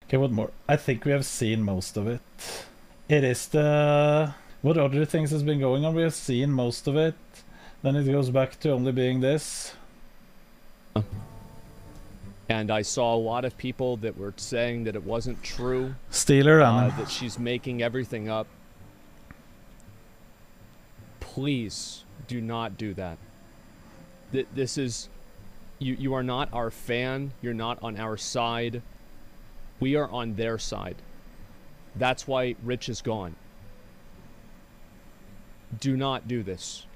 Okay, what more? I think we have seen most of it. It is the... What other things has been going on? We have seen most of it. Then it goes back to only being this. And I saw a lot of people that were saying that it wasn't true. Steeler Anna. That she's making everything up. Please do not do that. This is... You are not our fan. You're not on our side. We are on their side. That's why Rich is gone. Do not do this.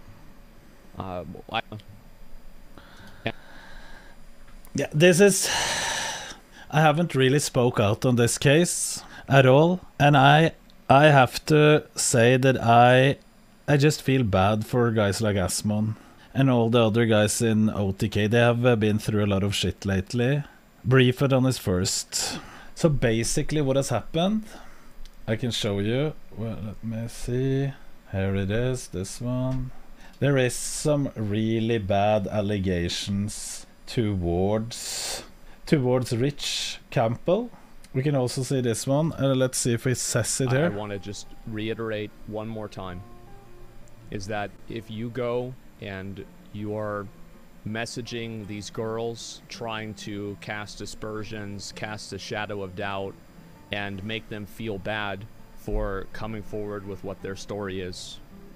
Yeah, this is... I haven't really spoke out on this case at all, and I have to say that I just feel bad for guys like Asmon and all the other guys in OTK. They have been through a lot of shit lately. Briefed on his first. So basically what has happened, I can show you. Well, let me see. Here it is, this one. There is some really bad allegations towards Rich Campbell. We can also see this one. Let's see if it says it here. I want to just reiterate one more time, is that if you go and you are messaging these girls, trying to cast aspersions, cast a shadow of doubt, and make them feel bad for coming forward with what their story is,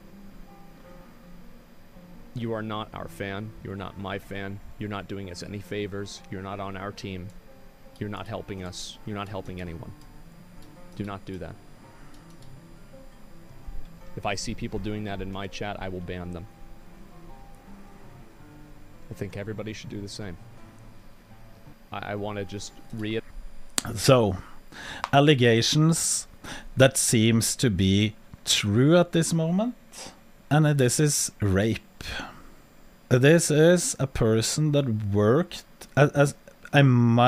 you are not our fan. You're not my fan. You're not doing us any favors. You're not on our team. You're not helping us. You're not helping anyone. Do not do that. If I see people doing that in my chat, I will ban them. I think everybody should do the same. I want to just So, allegations that seems to be true at this moment, and this is rape. This is a person that worked as I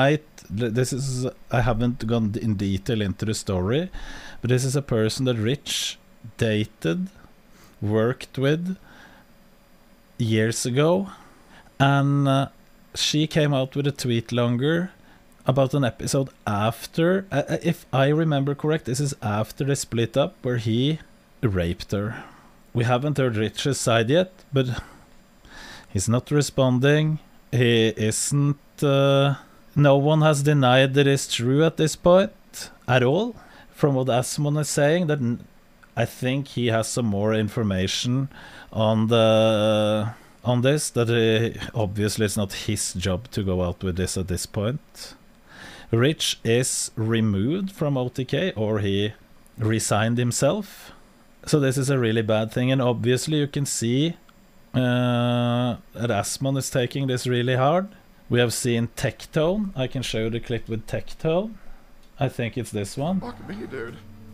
haven't gone in detail into the story, but this is a person that Rich dated, worked with years ago, and she came out with a tweet longer about an episode after, if I remember correct, this is after they split up, where he raped her. We haven't heard Rich's side yet, but he's not responding. He isn't... no one has denied that it's true at this point at all. From what Asmon is saying, that I think he has some more information on this, that obviously it's not his job to go out with this at this point. Rich is removed from OTK, or he resigned himself. So this is a really bad thing, and obviously you can see that Asmon is taking this really hard. We have seen Tectone. I can show you the clip with Tectone. I think it's this one. Fuck me, dude.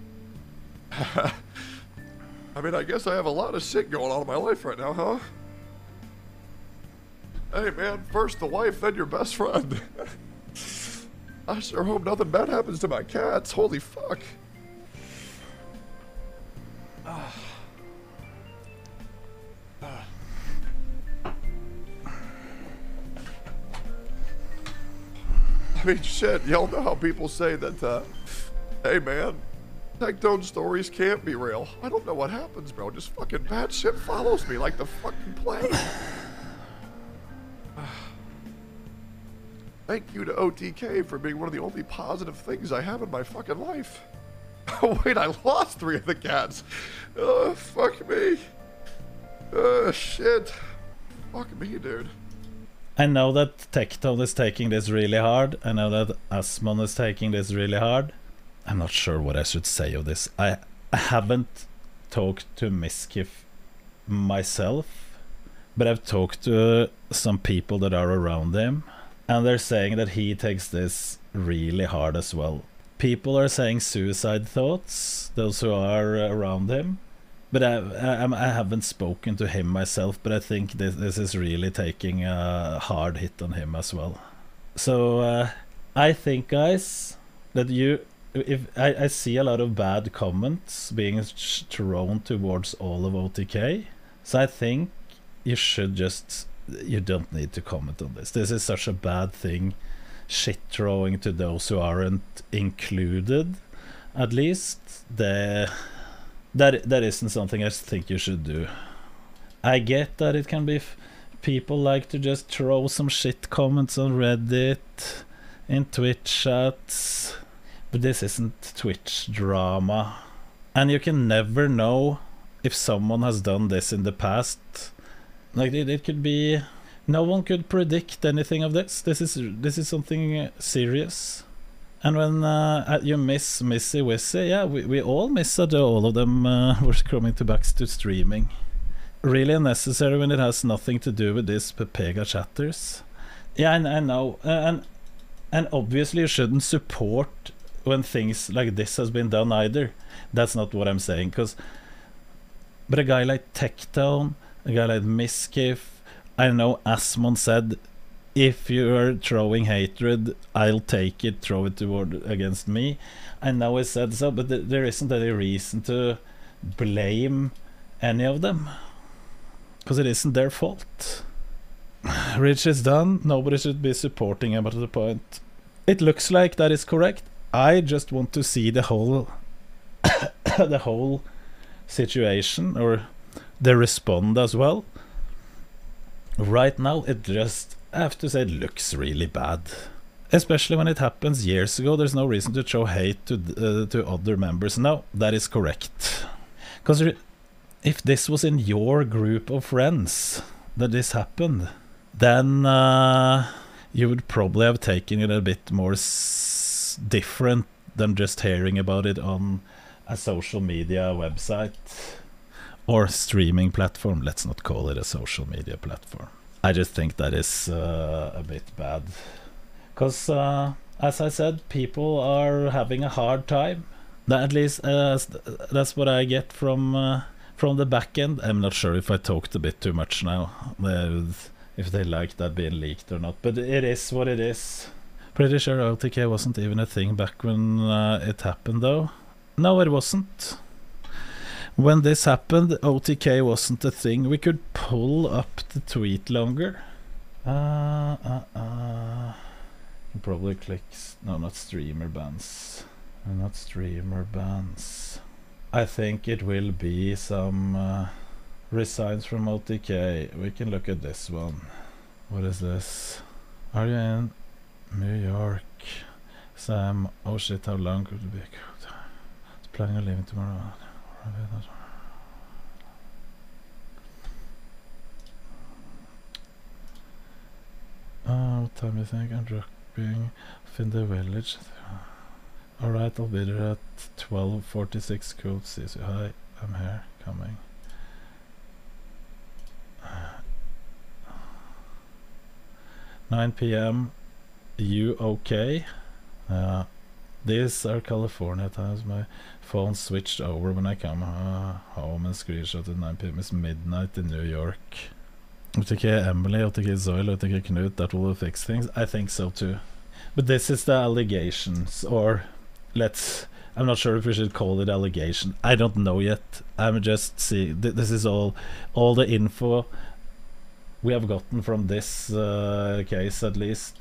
I mean, I guess I have a lot of shit going on in my life right now, huh? Hey, man, first the wife, then your best friend. I sure hope nothing bad happens to my cats. Holy fuck. I mean, shit, y'all know how people say that, hey, man, Tectone stories can't be real. I don't know what happens, bro. Just fucking bad shit follows me like the fucking plague. Thank you to OTK for being one of the only positive things I have in my fucking life. Oh, wait, I lost 3 of the cats. Fuck me. Shit. Fuck me, dude. I know that Tectone is taking this really hard. I know that Asmon is taking this really hard. I'm not sure what I should say of this. I haven't talked to Miskiff myself, but I've talked to some people that are around him, and they're saying that he takes this really hard as well. People are saying suicide thoughts, those who are around him. But I haven't spoken to him myself, but I think this is really taking a hard hit on him as well. So I think, guys, that if I see a lot of bad comments being thrown towards all of OTK, so I think you don't need to comment on this. This is such a bad thing shit throwing to those who aren't included, at least, that isn't something I think you should do. I get that it can be people like to just throw some shit comments on Reddit, in Twitch chats, but this isn't Twitch drama. And you can never know if someone has done this in the past. Like it could be, no one could predict anything of this. This is something serious. And when you miss Missy Wissy, yeah, we all miss that all of them were coming back to streaming. Really unnecessary when it has nothing to do with this Pepega chatters. Yeah, I know. And obviously you shouldn't support when things like this has been done either. That's not what I'm saying. But a guy like Techtone, a guy like Miskiff, I know Asmon said, if you are throwing hatred, I'll take it, throw it against me. I know he said so, but there isn't any reason to blame any of them, because it isn't their fault. Rich is done, nobody should be supporting him at the point. It looks like that is correct. I just want to see the whole the whole situation, or the respond as well. Right now it just, I have to say, it looks really bad, especially when it happens years ago. There's no reason to show hate to other members. No, that is correct, because if this was in your group of friends that this happened, then you would probably have taken it a bit more different than just hearing about it on a social media website or streaming platform. Let's not call it a social media platform. I just think that is a bit bad, because as I said, people are having a hard time. At least that's what I get from the back end. I'm not sure if I talked a bit too much now, if they like that being leaked or not, but it is what it is. Pretty sure OTK wasn't even a thing back when it happened, though. No, it wasn't. When this happened, OTK wasn't a thing. We could pull up the tweet longer. Probably click... No, not streamer bans. Not streamer bans. I think it will be some resigns from OTK. We can look at this one. What is this? Are you in New York? Sam, oh shit, how long could it be? It's planning on leaving tomorrow. What time do you think? I'm dropping in the village. Alright, I'll be there at 12:46. Cool, see you. Hi, I'm here, coming. $9 p.m. You okay? These are California times. My phone switched over when I come home and screenshot at 9 p.m. It's midnight in New York. OTK Emily, OTK Zoil, OTK Knut, that will fix things. I think so too. But this is the allegations, or I'm not sure if we should call it allegation. I don't know yet. I'm just seeing, this is all the info we have gotten from this case, at least.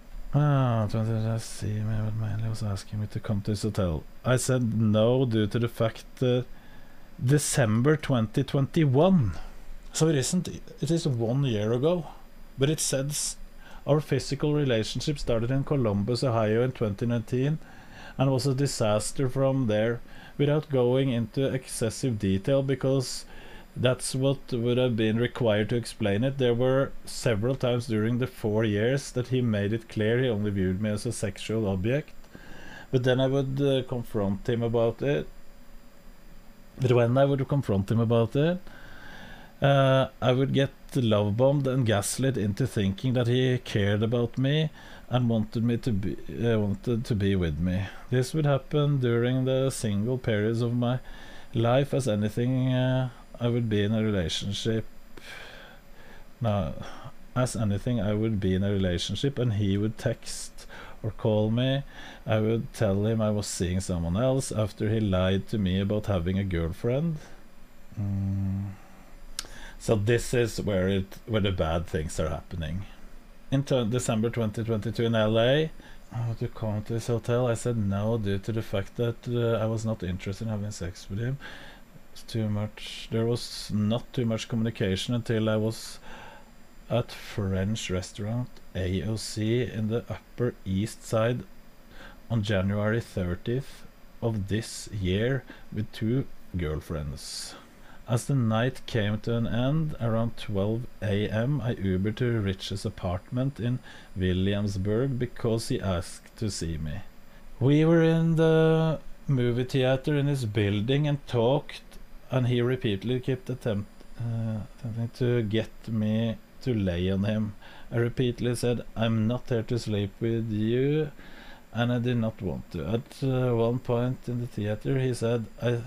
See, but mainly was asking me to come to his hotel. I said no due to the fact December 2021. So it isn't. It is 1 year ago, but it says our physical relationship started in Columbus, Ohio, in 2019, and was a disaster from there. Without going into excessive detail, because that's what would have been required to explain it. There were several times during the 4 years that he made it clear he only viewed me as a sexual object. But then I would confront him about it. But when I would confront him about it, I would get love bombed and gaslit into thinking that he cared about me and wanted to be with me. This would happen during the single periods of my life, as anything I would be in a relationship. I would be in a relationship and he would text or call me. I would tell him I was seeing someone else after he lied to me about having a girlfriend. So this is where the bad things are happening. in December 2022 in LA. To come to this hotel, I said no due to the fact that I was not interested in having sex with him. It's too much. There was not too much communication until I was at French restaurant AOC in the Upper East Side on January 30th of this year with 2 girlfriends. As the night came to an end around 12 a.m., I Ubered to Rich's apartment in Williamsburg because he asked to see me. We were in the movie theater in his building and talked, and he repeatedly kept attempting to get me to lay on him. I repeatedly said, "I'm not here to sleep with you," and I did not want to. At one point in the theater, he said, "I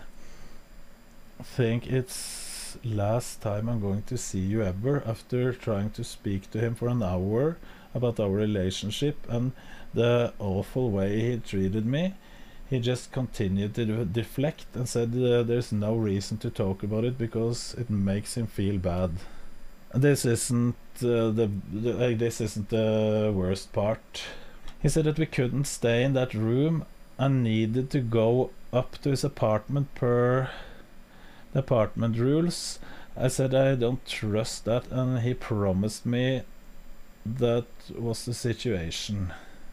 think it's last time I'm going to see you ever," after trying to speak to him for an hour about our relationship and the awful way he treated me. He just continued to deflect and said there's no reason to talk about it because it makes him feel bad. This isn't this isn't the worst part. He said that we couldn't stay in that room and needed to go up to his apartment per the apartment rules. I said I don't trust that, and he promised me that was the situation,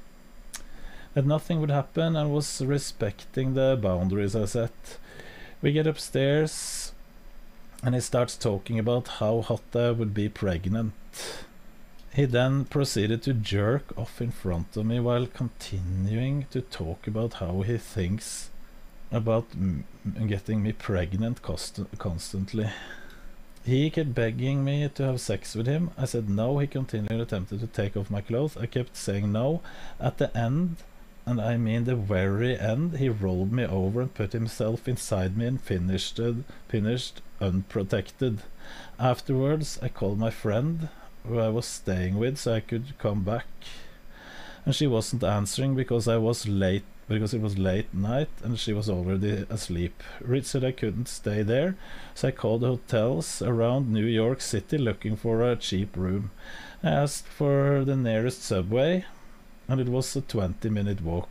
that nothing would happen, and was respecting the boundaries I set. We get upstairs and he starts talking about how hot I would be pregnant. He then proceeded to jerk off in front of me while continuing to talk about how he thinks about getting me pregnant constantly. He kept begging me to have sex with him. I said no. He continually attempted to take off my clothes. I kept saying no. At the end, and I mean the very end, he rolled me over and put himself inside me and finished unprotected. Afterwards, I called my friend who I was staying with so I could come back, and she wasn't answering because it was late night and she was already asleep. Rich said I couldn't stay there, so I called hotels around New York City looking for a cheap room. I asked for the nearest subway, and it was a 20-minute walk.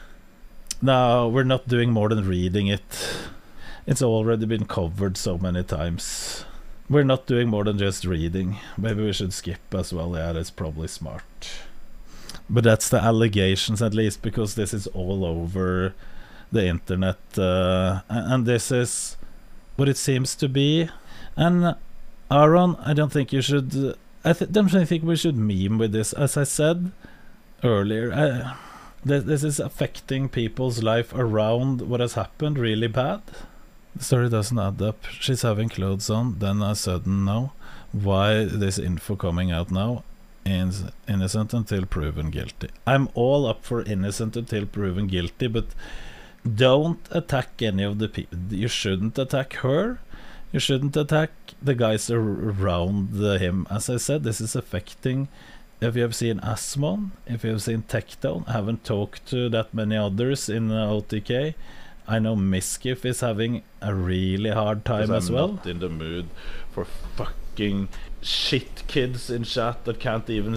Now, we're not doing more than reading it. It's already been covered so many times. We're not doing more than just reading. Maybe we should skip as well. Yeah, that's probably smart. But that's the allegations, at least, because this is all over the internet, and this is what it seems to be. And Aaron, I don't think you should. Don't think we should meme with this. As I said earlier, this is affecting people's life around what has happened really bad. The story doesn't add up. She's having clothes on, then a sudden no. Why this info coming out now? Innocent until proven guilty. I'm all up for innocent until proven guilty, but don't attack any of the people. You shouldn't attack her. You shouldn't attack the guys around him. As I said, this is affecting. If you have seen Asmon, if you have seen Techdown, I haven't talked to that many others in OTK. I know Miskiff is having a really hard time as well. I'm not in the mood for fucking shit kids in chat that can't even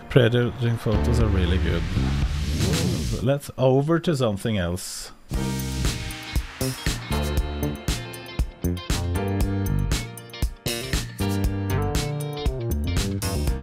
Predating photos are really good. Let's over to something else.